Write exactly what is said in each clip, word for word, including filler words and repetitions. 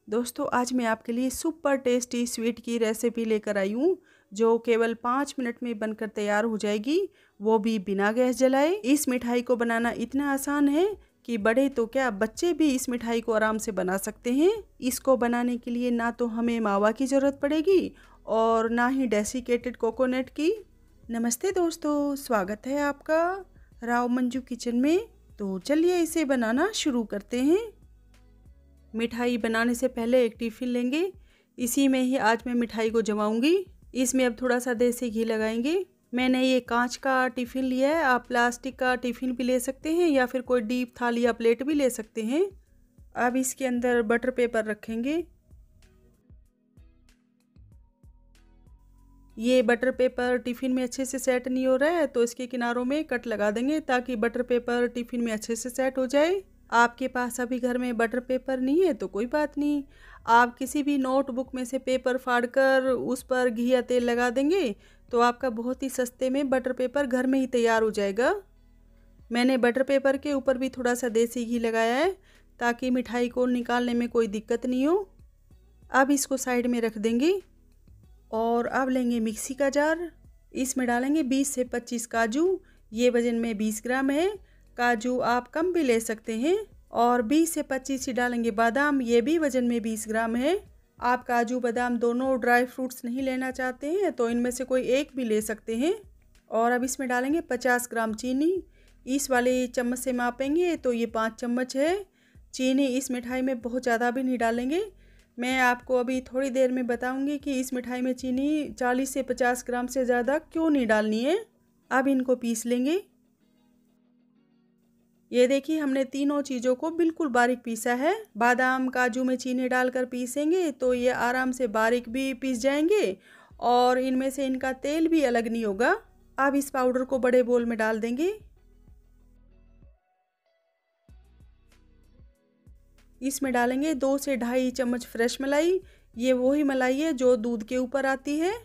दोस्तों आज मैं आपके लिए सुपर टेस्टी स्वीट की रेसिपी लेकर आई हूँ जो केवल पाँच मिनट में बनकर तैयार हो जाएगी, वो भी बिना गैस जलाए। इस मिठाई को बनाना इतना आसान है कि बड़े तो क्या बच्चे भी इस मिठाई को आराम से बना सकते हैं। इसको बनाने के लिए ना तो हमें मावा की ज़रूरत पड़ेगी और ना ही डेसिकेटेड कोकोनट की। नमस्ते दोस्तों, स्वागत है आपका राव मंजू किचन में। तो चलिए इसे बनाना शुरू करते हैं। मिठाई बनाने से पहले एक टिफ़िन लेंगे, इसी में ही आज मैं मिठाई को जमाऊंगी। इसमें अब थोड़ा सा देसी घी लगाएंगे। मैंने ये कांच का टिफ़िन लिया है, आप प्लास्टिक का टिफ़िन भी ले सकते हैं या फिर कोई डीप थाली या प्लेट भी ले सकते हैं। अब इसके अंदर बटर पेपर रखेंगे। ये बटर पेपर टिफ़िन में अच्छे से सेट नहीं हो रहा है तो इसके किनारों में कट लगा देंगे ताकि बटर पेपर टिफ़िन में अच्छे से सेट हो जाए। आपके पास अभी घर में बटर पेपर नहीं है तो कोई बात नहीं, आप किसी भी नोटबुक में से पेपर फाड़कर उस पर घी या तेल लगा देंगे तो आपका बहुत ही सस्ते में बटर पेपर घर में ही तैयार हो जाएगा। मैंने बटर पेपर के ऊपर भी थोड़ा सा देसी घी लगाया है ताकि मिठाई को निकालने में कोई दिक्कत नहीं हो। अब इसको साइड में रख देंगे और अब लेंगे मिक्सी का जार। इसमें डालेंगे बीस से पच्चीस काजू, ये वज़न में बीस ग्राम है। काजू आप कम भी ले सकते हैं। और बीस से पच्चीस ही डालेंगे बादाम, ये भी वज़न में बीस ग्राम है। आप काजू बादाम दोनों ड्राई फ्रूट्स नहीं लेना चाहते हैं तो इनमें से कोई एक भी ले सकते हैं। और अब इसमें डालेंगे पचास ग्राम चीनी। इस वाले चम्मच से मापेंगे तो ये पाँच चम्मच है। चीनी इस मिठाई में बहुत ज़्यादा भी नहीं डालेंगे। मैं आपको अभी थोड़ी देर में बताऊंगी कि इस मिठाई में चीनी चालीस से पचास ग्राम से ज़्यादा क्यों नहीं डालनी है। अब इनको पीस लेंगे। ये देखिए हमने तीनों चीज़ों को बिल्कुल बारीक पीसा है। बादाम काजू में चीनी डालकर पीसेंगे तो ये आराम से बारीक भी पीस जाएंगे और इनमें से इनका तेल भी अलग नहीं होगा। अब इस पाउडर को बड़े बोल में डाल देंगे। इसमें डालेंगे दो से ढाई चम्मच फ्रेश मलाई। ये वही मलाई है जो दूध के ऊपर आती है।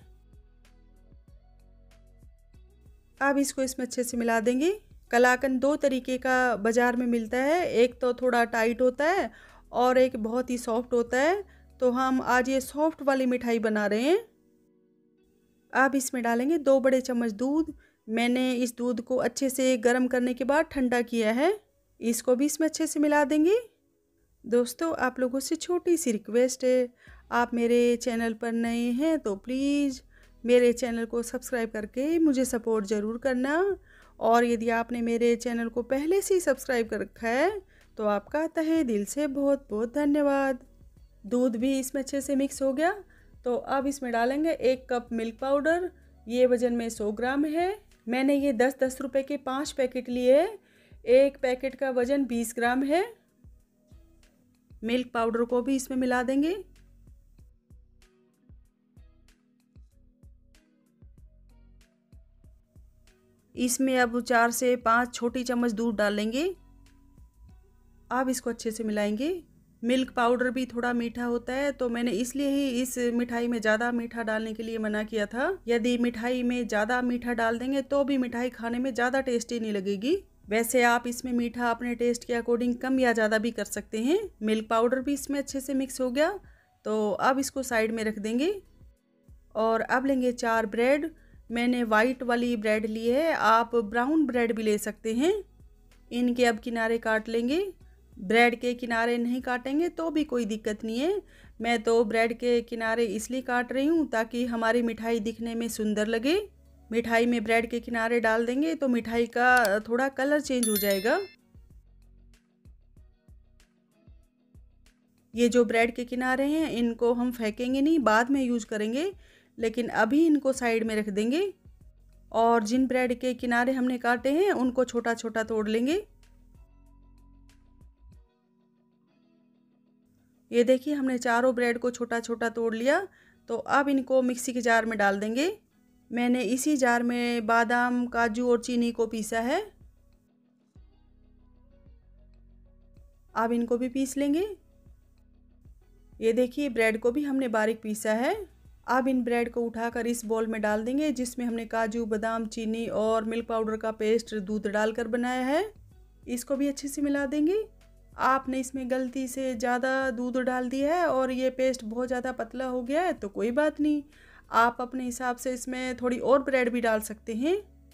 अब इसको इसमें अच्छे से मिला देंगे। कलाकंद दो तरीके का बाज़ार में मिलता है, एक तो थोड़ा टाइट होता है और एक बहुत ही सॉफ्ट होता है। तो हम आज ये सॉफ्ट वाली मिठाई बना रहे हैं। अब इसमें डालेंगे दो बड़े चम्मच दूध। मैंने इस दूध को अच्छे से गर्म करने के बाद ठंडा किया है। इसको भी इसमें अच्छे से मिला देंगे। दोस्तों आप लोगों से छोटी सी रिक्वेस्ट है, आप मेरे चैनल पर नए हैं तो प्लीज़ मेरे चैनल को सब्सक्राइब करके मुझे सपोर्ट ज़रूर करना। और यदि आपने मेरे चैनल को पहले से ही सब्सक्राइब कर रखा है तो आपका तहे दिल से बहुत बहुत धन्यवाद। दूध भी इसमें अच्छे से मिक्स हो गया तो अब इसमें डालेंगे एक कप मिल्क पाउडर। ये वज़न में सौ ग्राम है। मैंने ये दस दस रुपये के पाँच पैकेट लिए हैं। एक पैकेट का वज़न बीस ग्राम है। मिल्क पाउडर को भी इसमें मिला देंगे। इसमें अब चार से पाँच छोटी चम्मच दूध डालेंगे। अब इसको अच्छे से मिलाएंगे। मिल्क पाउडर भी थोड़ा मीठा होता है तो मैंने इसलिए ही इस मिठाई में ज़्यादा मीठा डालने के लिए मना किया था। यदि मिठाई में ज़्यादा मीठा डाल देंगे तो भी मिठाई खाने में ज़्यादा टेस्टी नहीं लगेगी। वैसे आप इसमें मीठा अपने टेस्ट के अकॉर्डिंग कम या ज़्यादा भी कर सकते हैं। मिल्क पाउडर भी इसमें अच्छे से मिक्स हो गया तो अब इसको साइड में रख देंगे। और अब लेंगे चार ब्रेड। मैंने वाइट वाली ब्रेड ली है, आप ब्राउन ब्रेड भी ले सकते हैं। इनके अब किनारे काट लेंगे। ब्रेड के किनारे नहीं काटेंगे तो भी कोई दिक्कत नहीं है। मैं तो ब्रेड के किनारे इसलिए काट रही हूँ ताकि हमारी मिठाई दिखने में सुंदर लगे। मिठाई में ब्रेड के किनारे डाल देंगे तो मिठाई का थोड़ा कलर चेंज हो जाएगा। ये जो ब्रेड के किनारे हैं इनको हम फेंकेंगे नहीं, बाद में यूज करेंगे, लेकिन अभी इनको साइड में रख देंगे। और जिन ब्रेड के किनारे हमने काटे हैं उनको छोटा छोटा तोड़ लेंगे। ये देखिए हमने चारों ब्रेड को छोटा छोटा तोड़ लिया तो अब इनको मिक्सी के जार में डाल देंगे। मैंने इसी जार में बादाम काजू और चीनी को पीसा है। अब इनको भी पीस लेंगे। ये देखिए ब्रेड को भी हमने बारीक पीसा है। अब इन ब्रेड को उठाकर इस बॉल में डाल देंगे जिसमें हमने काजू बादाम चीनी और मिल्क पाउडर का पेस्ट दूध डालकर बनाया है। इसको भी अच्छे से मिला देंगे। आपने इसमें गलती से ज़्यादा दूध डाल दिया है और ये पेस्ट बहुत ज़्यादा पतला हो गया है तो कोई बात नहीं, आप अपने हिसाब से इसमें थोड़ी और ब्रेड भी डाल सकते हैं।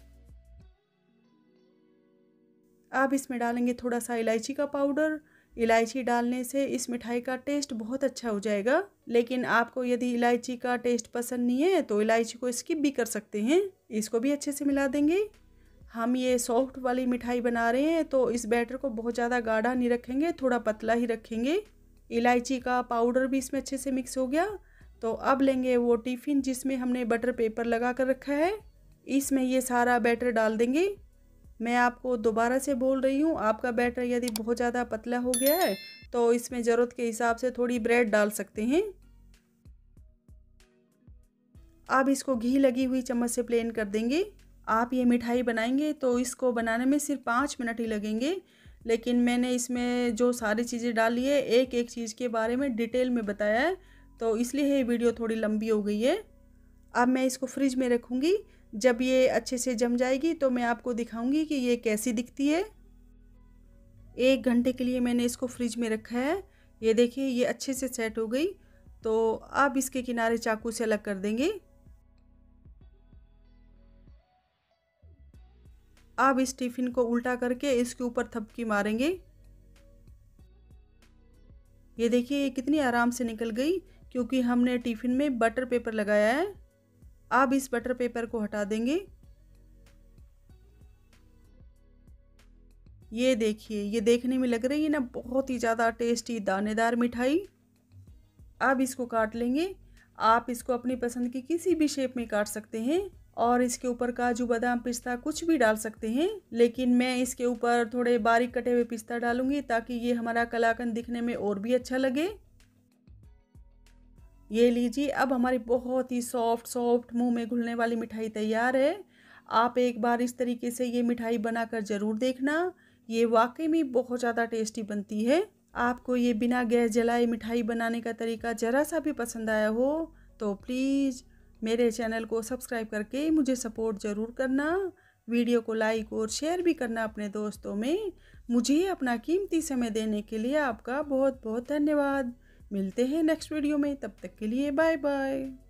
अब इसमें डालेंगे थोड़ा सा इलायची का पाउडर। इलायची डालने से इस मिठाई का टेस्ट बहुत अच्छा हो जाएगा, लेकिन आपको यदि इलायची का टेस्ट पसंद नहीं है तो इलायची को स्किप भी कर सकते हैं। इसको भी अच्छे से मिला देंगे। हम ये सॉफ्ट वाली मिठाई बना रहे हैं तो इस बैटर को बहुत ज़्यादा गाढ़ा नहीं रखेंगे, थोड़ा पतला ही रखेंगे। इलायची का पाउडर भी इसमें अच्छे से मिक्स हो गया। तो अब लेंगे वो टिफ़िन जिसमें हमने बटर पेपर लगा कर रखा है, इसमें ये सारा बैटर डाल देंगे। मैं आपको दोबारा से बोल रही हूँ, आपका बैटर यदि बहुत ज़्यादा पतला हो गया है तो इसमें ज़रूरत के हिसाब से थोड़ी ब्रेड डाल सकते हैं। अब इसको घी लगी हुई चम्मच से प्लेन कर देंगे। आप ये मिठाई बनाएंगे तो इसको बनाने में सिर्फ पाँच मिनट ही लगेंगे, लेकिन मैंने इसमें जो सारी चीज़ें डाली है एक एक चीज़ के बारे में डिटेल में बताया है, तो इसलिए ये वीडियो थोड़ी लंबी हो गई है। अब मैं इसको फ्रिज में रखूँगी। जब ये अच्छे से जम जाएगी तो मैं आपको दिखाऊंगी कि ये कैसी दिखती है। एक घंटे के लिए मैंने इसको फ्रिज में रखा है। ये देखिए ये अच्छे से सेट हो गई। तो अब इसके किनारे चाकू से अलग कर देंगे। अब इस टिफ़िन को उल्टा करके इसके ऊपर थपकी मारेंगे। ये देखिए ये कितनी आराम से निकल गई, क्योंकि हमने टिफ़िन में बटर पेपर लगाया है। अब इस बटर पेपर को हटा देंगे। ये देखिए ये देखने में लग रही है ना बहुत ही ज़्यादा टेस्टी दानेदार मिठाई। अब इसको काट लेंगे। आप इसको अपनी पसंद की किसी भी शेप में काट सकते हैं और इसके ऊपर काजू बादाम पिस्ता कुछ भी डाल सकते हैं, लेकिन मैं इसके ऊपर थोड़े बारीक कटे हुए पिस्ता डालूंगी ताकि ये हमारा कलाकंद दिखने में और भी अच्छा लगे। ये लीजिए अब हमारी बहुत ही सॉफ्ट सॉफ्ट मुंह में घुलने वाली मिठाई तैयार है। आप एक बार इस तरीके से ये मिठाई बनाकर ज़रूर देखना, ये वाकई में बहुत ज़्यादा टेस्टी बनती है। आपको ये बिना गैस जलाए मिठाई बनाने का तरीका ज़रा सा भी पसंद आया हो तो प्लीज़ मेरे चैनल को सब्सक्राइब करके मुझे सपोर्ट ज़रूर करना। वीडियो को लाइक और शेयर भी करना अपने दोस्तों में। मुझे अपना कीमती समय देने के लिए आपका बहुत बहुत धन्यवाद। मिलते हैं नेक्स्ट वीडियो में, तब तक के लिए बाय बाय।